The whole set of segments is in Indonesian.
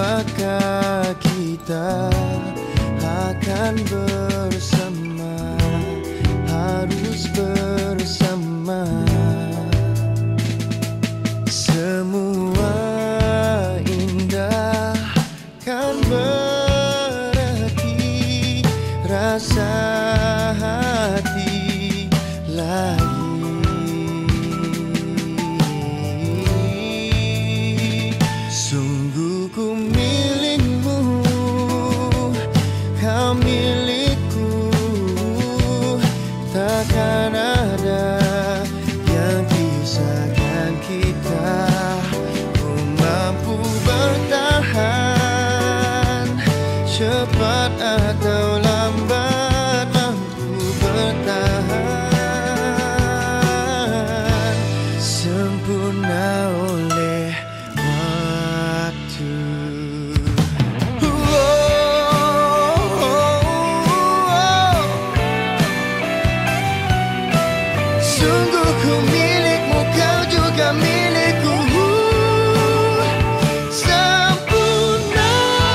apakah kita akan bersama, harus bersama. Semua indah kan berarti rasa hati lagi. Sungguh ku milikmu, kau milikku. Takkan ada yang pisahkan kita. Ku mampu bertahan, cepat atau lambat mampu bertahan. Sempurna oleh waktu. Sungguh ku milikmu, kau juga milikku. Sempurna.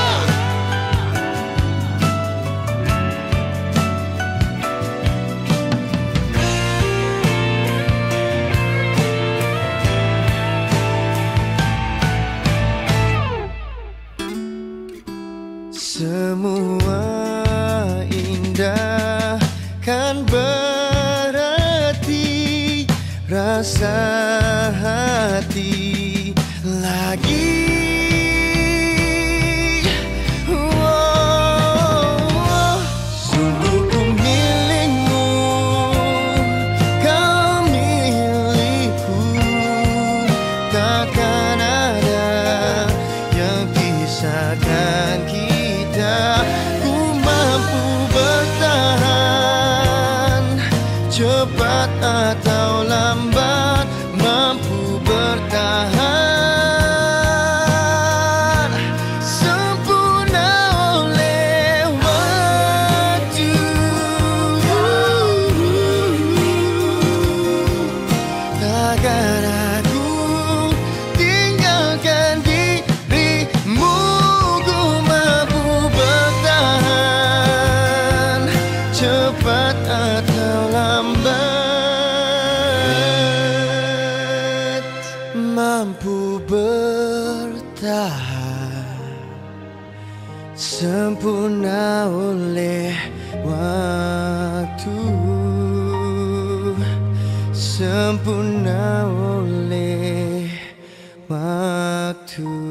Semua indah kan berarti rasa hati lagi. Sungguh ku milikmu, kau milikku. Takkan ada yang pisahkan kita. Ku mampu bertahan, cepat atau lambat mampu bertahan. Sempurna oleh waktu. Takkan aku tinggalkan dirimu. Ku mampu bertahan, cepat atau lambat mampu bertahan. Sempurna oleh waktu, sempurna oleh waktu.